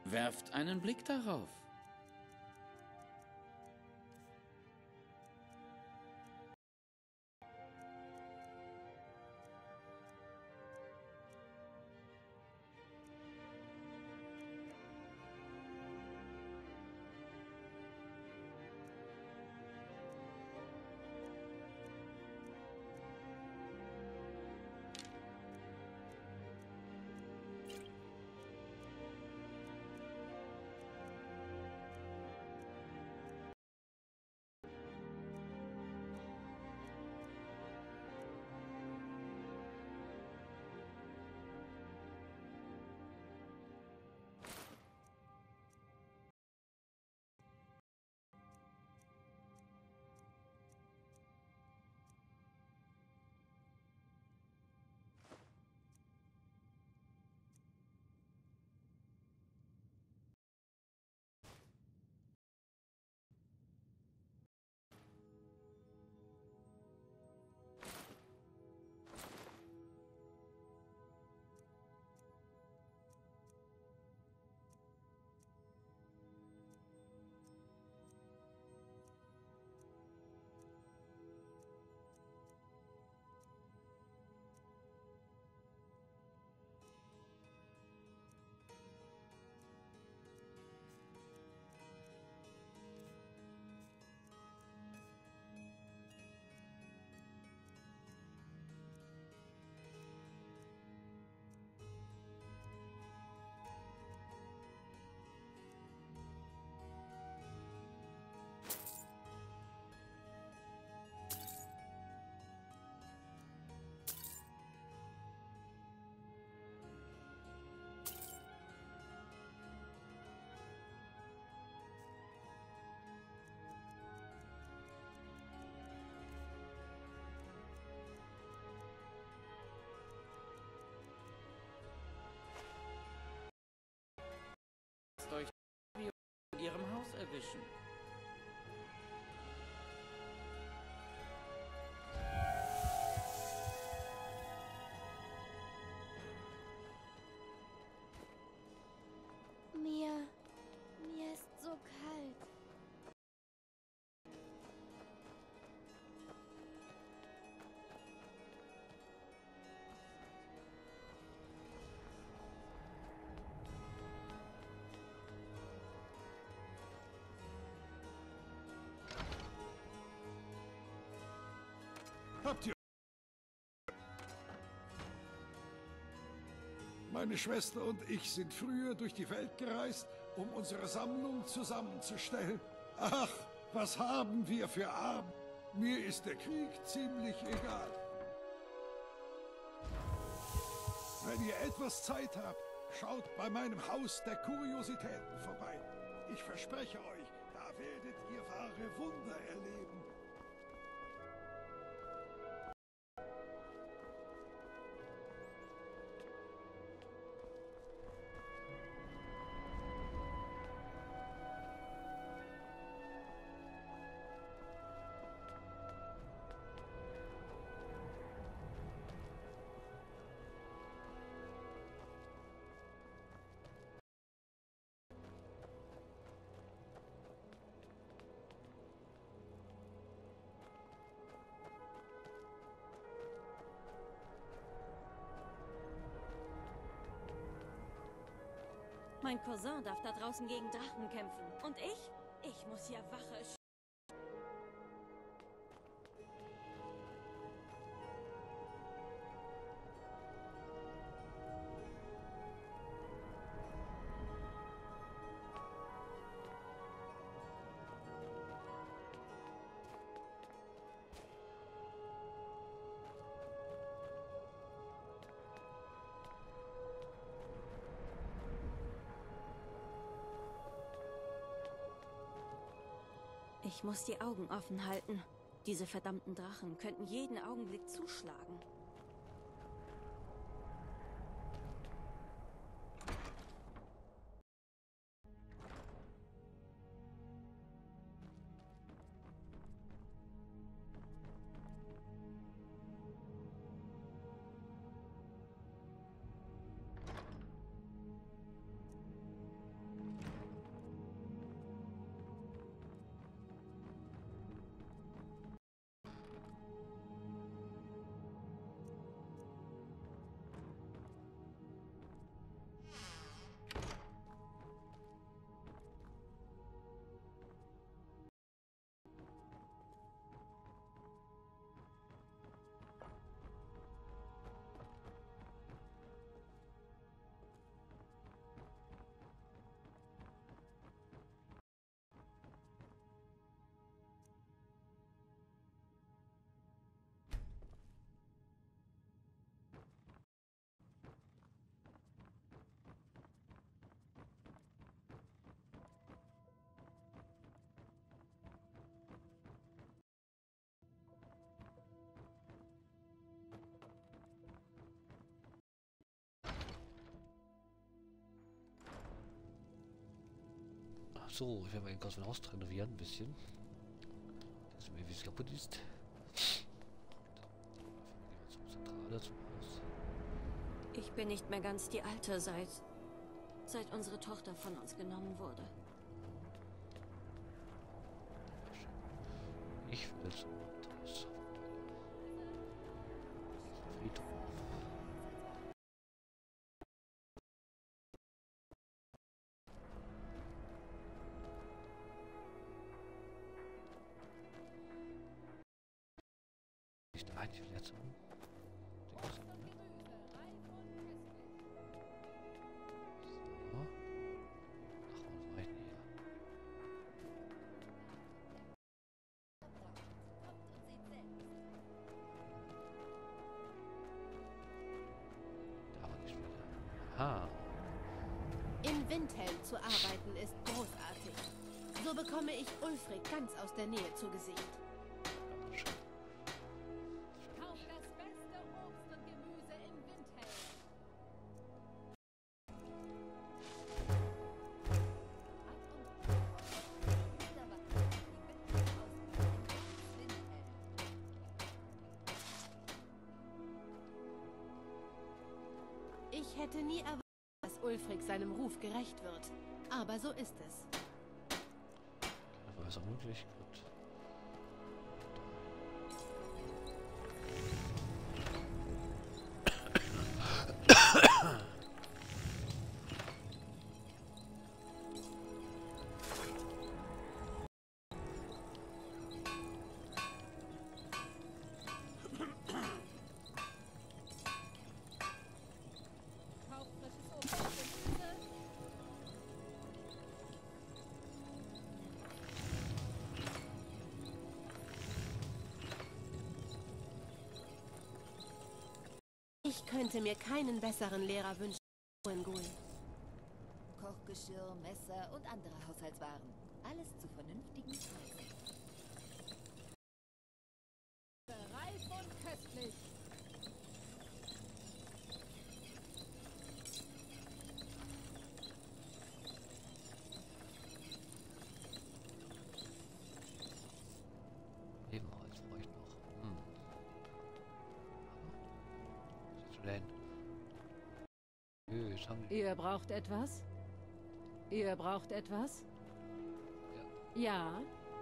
Werft einen Blick darauf. Lasst euch wie in ihrem Haus erwischen. Mir ist so kalt. Habt ihr... Meine Schwester und ich sind früher durch die Welt gereist, um unsere Sammlung zusammenzustellen. Ach, was haben wir für Abend? Mir ist der Krieg ziemlich egal. Wenn ihr etwas Zeit habt, schaut bei meinem Haus der Kuriositäten vorbei. Ich verspreche euch, da werdet ihr wahre Wunder erleben. Mein Cousin darf da draußen gegen Drachen kämpfen. Und ich? Ich muss hier Wache. Ich muss die Augen offen halten. Diese verdammten Drachen könnten jeden Augenblick zuschlagen. So, ich werde mal kurz mein Haus renovieren, ein bisschen. Das ist mir, wie es kaputt ist. Gehen wir zum Zentrale, zum Haus. Ich bin nicht mehr ganz die Alte, seit unsere Tochter von uns genommen wurde. Ich will zum Haus. Friedhof. Nicht ein, ich will jetzt um. So. Ach, was war ich denn hier? Da war die Schwede. Aha. In Windhelm zu arbeiten ist großartig. So bekomme ich Ulfric ganz aus der Nähe zu Gesicht. Ja, schön. Kauf das beste Obst und Gemüse in Windhelm. Ich hätte nie erwartet, dass Ulfric seinem Ruf gerecht wird. Aber so ist es. War es auch möglich? Gut. Ich könnte mir keinen besseren Lehrer wünschen. Ngul. Kochgeschirr, Messer und andere Haushaltswaren. Alles zu vernünftigen Preisen. Reif und köstlich. Ebenholz brauche ich noch. Was ist denn? Jetzt haben die. Ihr braucht etwas? Ihr braucht etwas? Ja.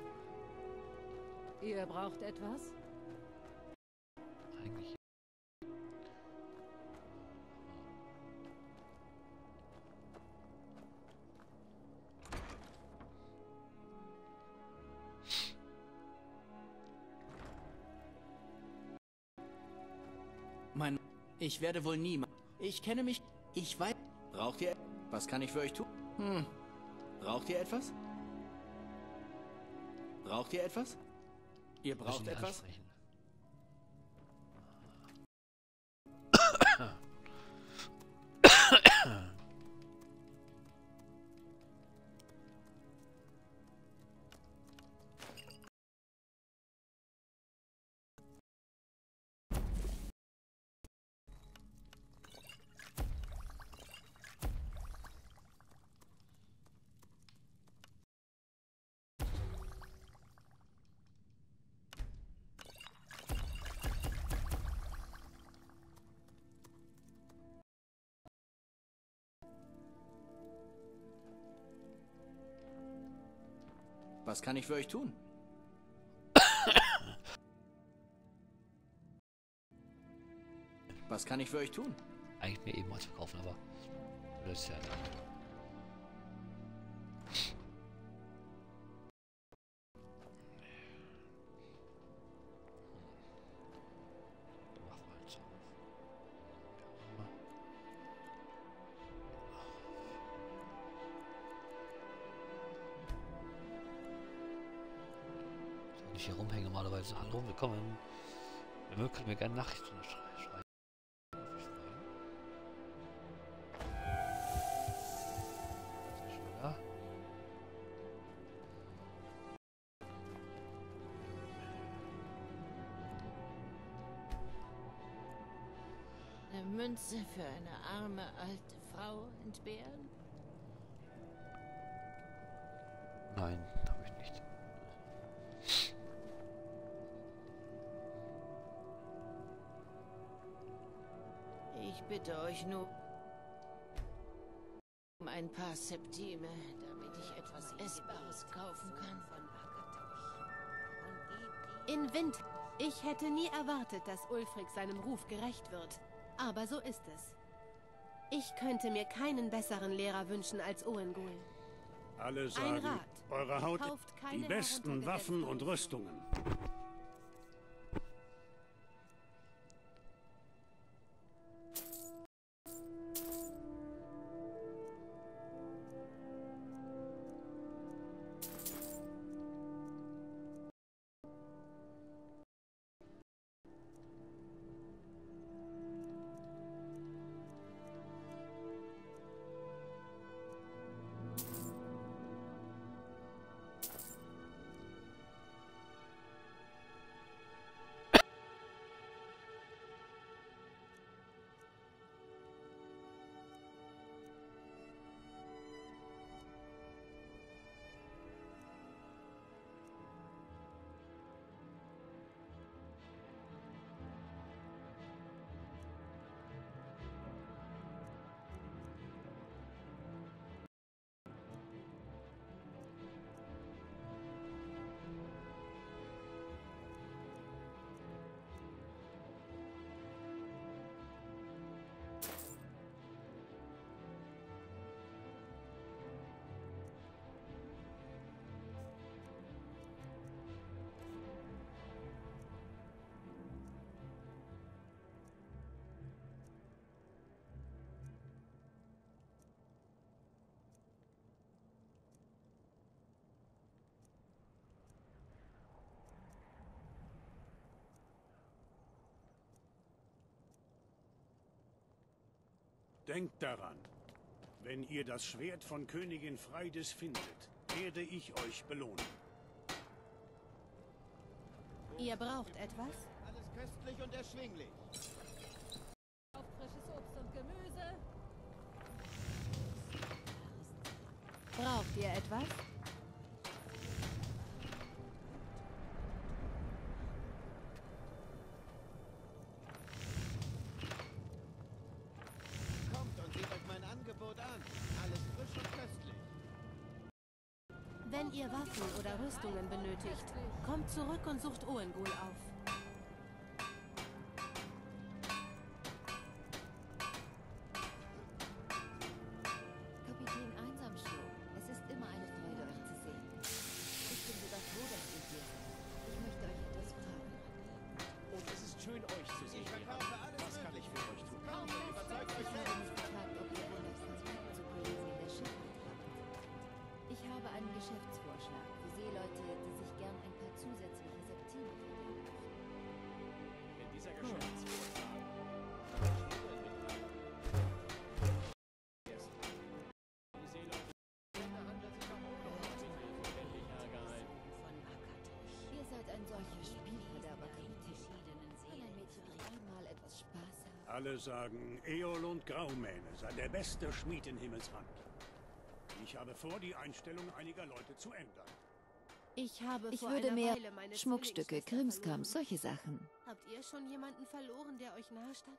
Ihr braucht etwas? Eigentlich. Ich werde wohl niemand. Ich kenne mich. Ich weiß. Braucht ihr. Was kann ich für euch tun? Braucht ihr etwas? Braucht ihr etwas? Ihr braucht Müssen die etwas? ansprechen. Was kann ich für euch tun? Was kann ich für euch tun? Eigentlich mir eben was verkaufen, aber das ist ja dann. Ich hier rumhänge normalerweise. Hallo, willkommen. Wir können mir gerne Nachrichten schreiben. Ja. Eine Münze für eine arme alte Frau entbehren? Nein, habe ich nicht. Ich bitte euch nur um ein paar Septime, damit ich etwas Essbares kaufen kann. In Winter. Ich hätte nie erwartet, dass Ulfric seinem Ruf gerecht wird. Aber so ist es. Ich könnte mir keinen besseren Lehrer wünschen als Oengul. Alle Ein sagen, Rat. eure Haut Kauft die keine besten Waffen und heruntergesetzten Rüstungen. Denkt daran, wenn ihr das Schwert von Königin Freydis findet, werde ich euch belohnen. Ihr braucht etwas? Alles köstlich und erschwinglich. Auf frisches Obst und Gemüse. Braucht ihr etwas? Kommt und seht euch mein Angebot an. Alles frisch und köstlich. Wenn ihr Waffen oder Rüstungen benötigt, kommt zurück und sucht Oengul auf. Kapitän Einsamschuh, es ist immer eine Freude, euch zu sehen. Ich bin sogar froh, dass ihr hier seid. Ich möchte euch etwas fragen. Und es ist schön, euch zu sehen. Ich verkaufe alles. Was kann ich für euch tun? Überzeugt euch Ich habe mich gefragt, ob ihr wohl noch Kontakt zu Kollegen in der Schifffahrt habt. Ich habe einen Geschäftsvorschlag für Seeleute, die sich gern ein paar zusätzliche Septime verdienen möchten. Wenn dieser Geschäftsvorschlag Ihr seid ein solcher Spielverderber, Kapitän. Kann ein Mädchen nicht einmal etwas Spaß haben? Alle sagen, Eolund Graumähne sei der beste Schmied in Himmelsrand. Ich habe vor, die Einstellung einiger Leute zu ändern. Ich habe Ich vor würde einer mehr Weile meine Schmuckstücke, Zwillingsschwester Krimskrams, verloren. solche Sachen. Habt ihr schon jemanden verloren, der euch nahe stand?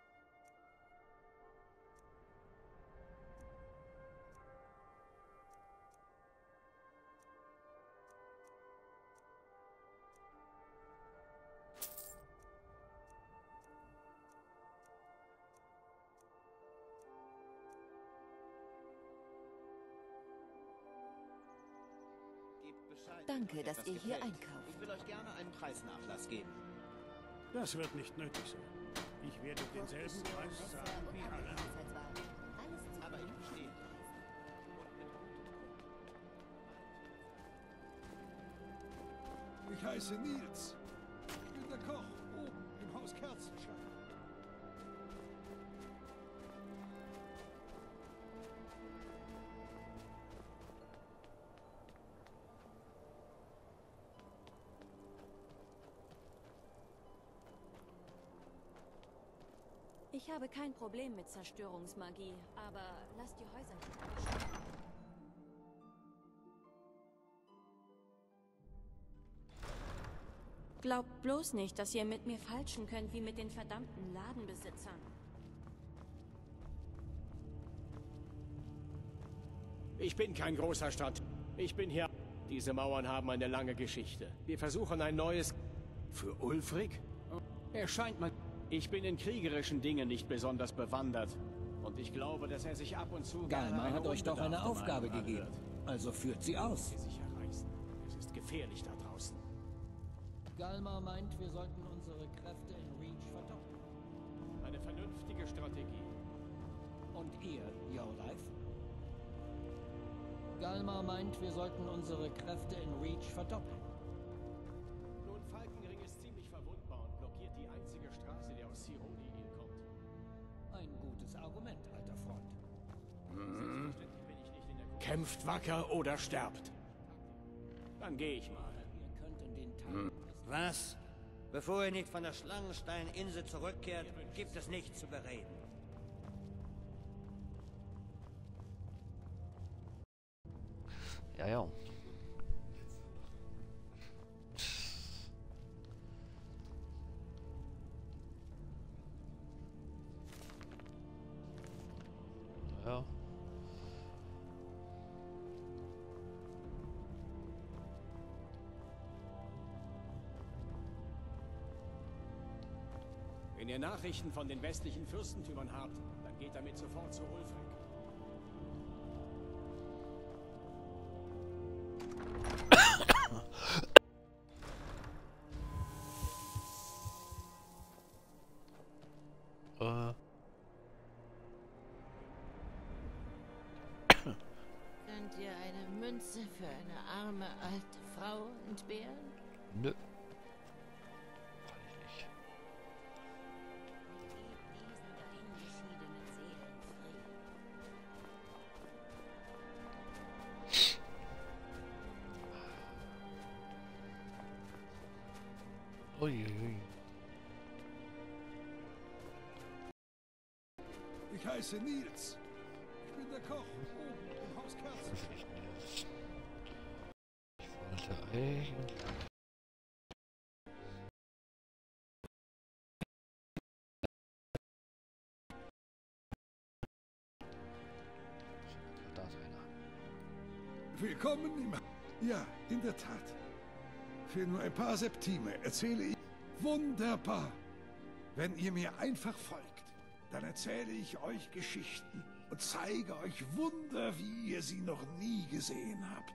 Gebt Bescheid, Danke, wenn euch dass etwas ihr hier gefällt. einkauft. Ich will euch gerne einen Preisnachlass geben. Das wird nicht nötig sein. Ich werde denselben Preis zahlen wie alle. Alles zu Aber ich verstehe. Ich heiße Nils. Ich bin der Koch oben im Haus Kerzenschein. Ich habe kein Problem mit Zerstörungsmagie, aber lasst die Häuser nicht abschrecken. Glaubt bloß nicht, dass ihr mit mir falschen könnt wie mit den verdammten Ladenbesitzern. Ich bin kein großer Stadt. Ich bin hier. Diese Mauern haben eine lange Geschichte. Wir versuchen ein neues... Für Ulfric? Er scheint mal... Ich bin in kriegerischen Dingen nicht besonders bewandert. Und ich glaube, dass er sich ab und zu... Galmar hat euch doch eine Aufgabe gegeben. Also führt sie aus. ...sich erreißen. Es ist gefährlich da draußen. Galmar meint, wir sollten unsere Kräfte in Reach verdoppeln. Eine vernünftige Strategie. Und ihr, Yoldive? Galmar meint, wir sollten unsere Kräfte in Reach verdoppeln. Nun, Falkenring ist ziemlich verwundbar und blockiert die einzige Straße, die aus Sironi kommt. Ein gutes Argument, alter Freund. Selbstverständlich bin ich nicht in der Kämpft wacker oder sterbt. Dann gehe ich mal. Ihr könnt in den Tagen... Was? Bevor ihr nicht von der Schlangensteininsel zurückkehrt, gibt es nichts zu bereden. Ja, ja. Ja. Wenn ihr Nachrichten von den westlichen Fürstentümern habt, dann geht damit sofort zu Ulfric. Könnt ihr eine Münze für eine arme alte Frau entbehren? Nö. Kann ich nicht. Gib diesen dahingeschiedenen Seelen Frieden. Uiuiui. Ich heiße Nils. Ich bin der Koch oben im Haus Kerzen. Ich wollte eigentlich... Da ist einer. Willkommen im... Ja, in der Tat. Für nur ein paar Septime erzähle ich... Wunderbar! Wenn ihr mir einfach folgt, dann erzähle ich euch Geschichten und zeige euch Wunder, wie ihr sie noch nie gesehen habt.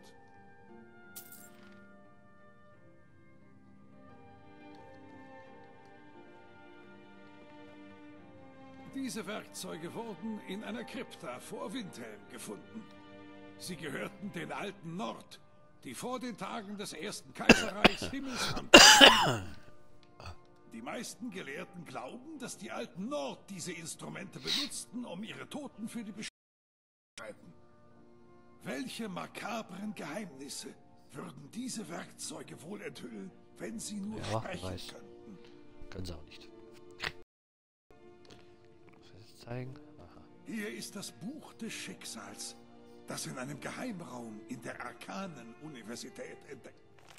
Diese Werkzeuge wurden in einer Krypta vor Windhelm gefunden. Sie gehörten den alten Nord, die vor den Tagen des Ersten Kaiserreichs Himmelshand. Die meisten Gelehrten glauben, dass die alten Nord diese Instrumente benutzten, um ihre Toten für die Beschreibung zu bereiten. Welche makabren Geheimnisse würden diese Werkzeuge wohl enthüllen, wenn sie nur sprechen könnten? Können sie auch nicht. Was soll ich jetzt zeigen? Aha. Hier ist das Buch des Schicksals, das in einem Geheimraum in der Arkanen-Universität entdeckt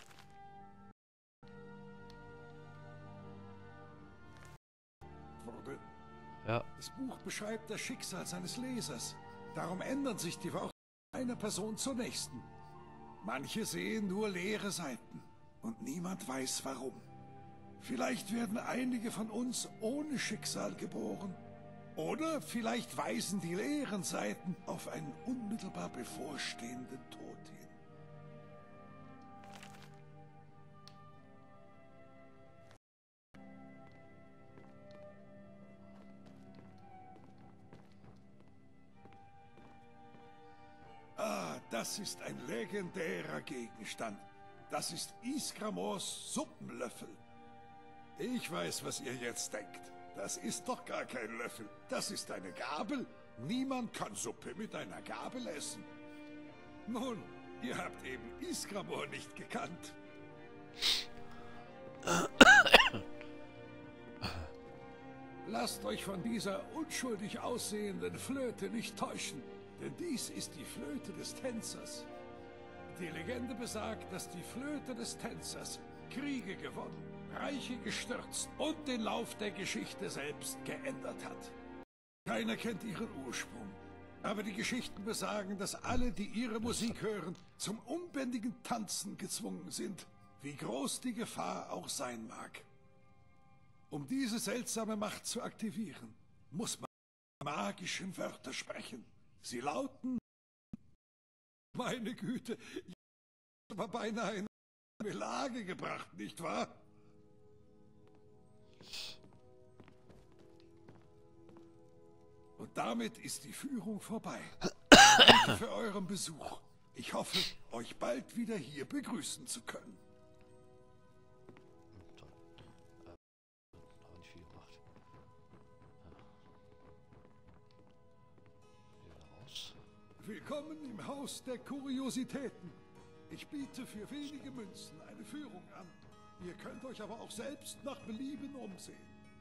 wurde. Ja. Das Buch beschreibt das Schicksal seines Lesers. Darum ändern sich die Worte einer Person zur nächsten. Manche sehen nur leere Seiten und niemand weiß warum. Vielleicht werden einige von uns ohne Schicksal geboren. Oder vielleicht weisen die leeren Seiten auf einen unmittelbar bevorstehenden Tod hin. Ah, das ist ein legendärer Gegenstand. Das ist Ysgramors Suppenlöffel. Ich weiß, was ihr jetzt denkt. Das ist doch gar kein Löffel. Das ist eine Gabel. Niemand kann Suppe mit einer Gabel essen. Nun, ihr habt eben Ysgramor nicht gekannt. Lasst euch von dieser unschuldig aussehenden Flöte nicht täuschen, denn dies ist die Flöte des Tänzers. Die Legende besagt, dass die Flöte des Tänzers Kriege gewonnen, Reiche gestürzt und den Lauf der Geschichte selbst geändert hat. Keiner kennt ihren Ursprung, aber die Geschichten besagen, dass alle, die ihre Musik hören, zum unbändigen Tanzen gezwungen sind, wie groß die Gefahr auch sein mag. Um diese seltsame Macht zu aktivieren, muss man magischen Wörter sprechen. Sie lauten... Meine Güte, ich habe beinahe in eine Lage gebracht, nicht wahr? Und damit ist die Führung vorbei. Danke für euren Besuch. Ich hoffe, euch bald wieder hier begrüßen zu können. Willkommen im Haus der Kuriositäten. Ich biete für wenige Münzen eine Führung an. Ihr könnt euch aber auch selbst nach Belieben umsehen.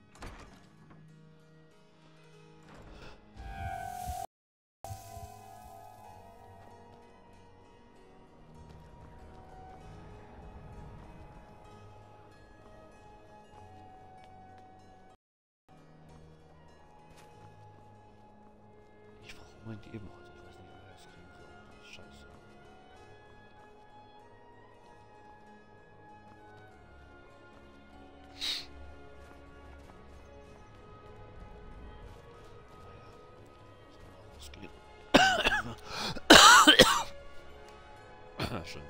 Ich brauche Moment eben heute. Ich weiß nicht, wie wir das kriegen sollen. Scheiße. Schön.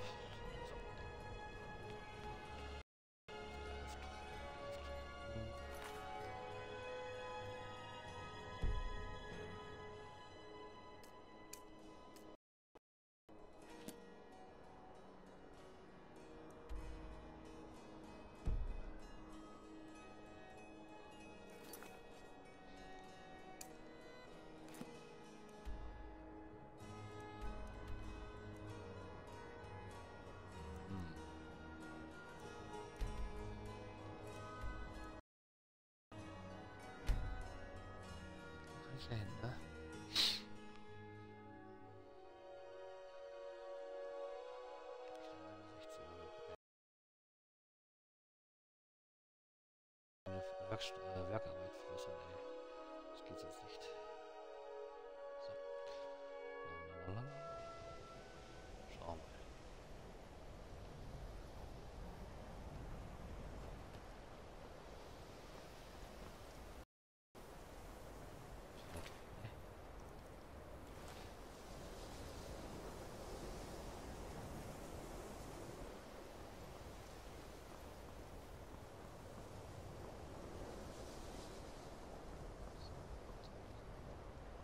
Hin, ne? Werkarbeit verbessern, ey. Das geht jetzt nicht. So. Schauen wir.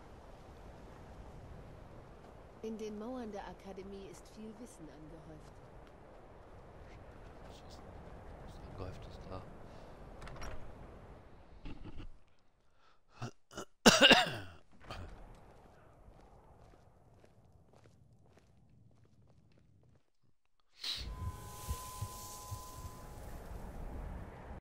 In den Mauern der Akademie ist viel Wissen angehäuft.